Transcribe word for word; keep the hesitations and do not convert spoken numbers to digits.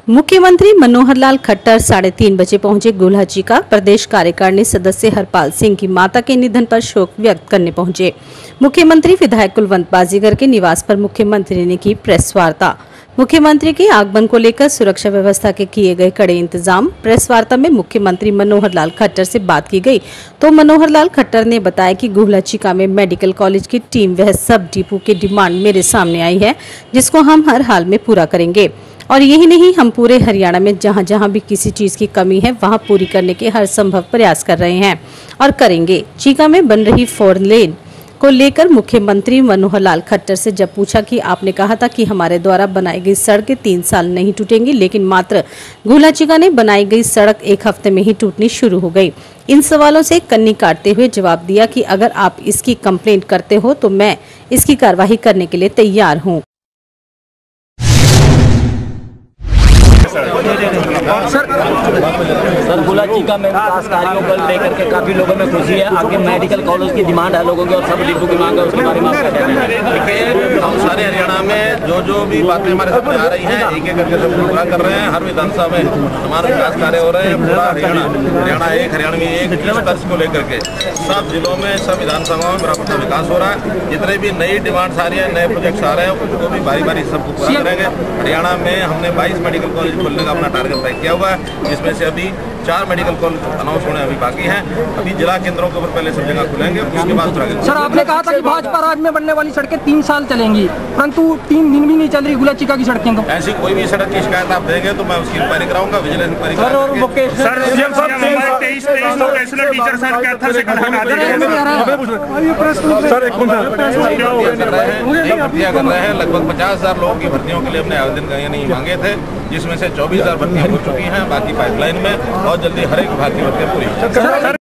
मुख्यमंत्री मनोहर लाल खट्टर साढ़े तीन बजे पहुंचे गुल्हाची। प्रदेश कार्यकारिणी सदस्य हरपाल सिंह की माता के निधन पर शोक व्यक्त करने पहुंचे। मुख्यमंत्री विधायक कुलवंत बाजीगर के निवास पर मुख्यमंत्री ने की प्रेस वार्ता। मुख्यमंत्री के आगमन को लेकर सुरक्षा व्यवस्था के किए गए कड़े इंतजाम। प्रेस वार्ता में मुख्यमंत्री मनोहर लाल खट्टर से बात की गई तो मनोहर लाल खट्टर ने बताया कि गुल्हाची में मेडिकल कॉलेज की टीम वह सब डिपो की डिमांड मेरे सामने आई है, जिसको हम हर हाल में पूरा करेंगे। और यही नहीं, हम पूरे हरियाणा में जहां जहां भी किसी चीज की कमी है वहां पूरी करने के हर संभव प्रयास कर रहे हैं और करेंगे। चीका में बन रही फोर लेन को लेकर मुख्यमंत्री मनोहर लाल खट्टर से जब पूछा कि आपने कहा था कि हमारे द्वारा बनाई गई सड़कें तीन साल नहीं टूटेंगी, लेकिन मात्र गुल्हाची ने बनाई गई सड़क एक हफ्ते में ही टूटनी शुरू हो गई। इन सवालों से कन्नी काटते हुए जवाब दिया कि अगर आप इसकी कंप्लेंट करते हो तो मैं इसकी कार्यवाही करने के लिए तैयार हूँ। सर सर गुल्हाची में विकास कार्यों को लेकर के काफी लोगों में खुशी है। आगे मेडिकल कॉलेज की डिमांड है लोगों की और सब डिपो की मांग है, उसके बारे में आप क्या कहते हैं? देखिए, हम सारे हरियाणा में जो जो भी बातें हमारे सामने आ रही हैं एक एक करके सब पूरा कर रहे हैं। हर विधानसभा में हमारे विकास कार्य हो रहे हैं। पूरा हरियाणा हरियाणा एक हरियाणा में एक इस तर्ज को लेकर के सब जिलों में सब विधानसभाओं में बराबर का विकास हो रहा है। जितने भी नई डिमांड्स आ रही है, नए प्रोजेक्ट्स आ रहे हैं, उनको भी बारी बारी सबको पूरा करेंगे। हरियाणा में हमने बाईस मेडिकल कॉलेज खोलने का अपना टारगेट तय किया हुआ है, जिसमें से अभी चार मेडिकल कॉलेज अनाउंस होने अभी बाकी हैं। अभी जिला केंद्रों के ऊपर पहले सब जगह खुलेंगे, उसके बाद सर आपने कहा था कि भाजपा राज में बनने वाली सड़कें तीन साल चलेंगी, परंतु तीन दिन भी नहीं चल रही गुल्हाची की सड़कें। तो ऐसी कोई भी सड़क की शिकायत आप देंगे तो मैं उसकी इंक्वायरी कराऊंगा, विजिलेंस इंक्वायरी भर्तियां कर रहे हैं। लगभग पचास हजार लोगों की भर्तियों के लिए हमने आवेदन यानी मांगे थे, जिसमें से चौबीस हजार भर्तियां हो चुकी हैं, बाकी पाइपलाइन में और जल्दी हर एक विभाग की भर्तियां पूरी।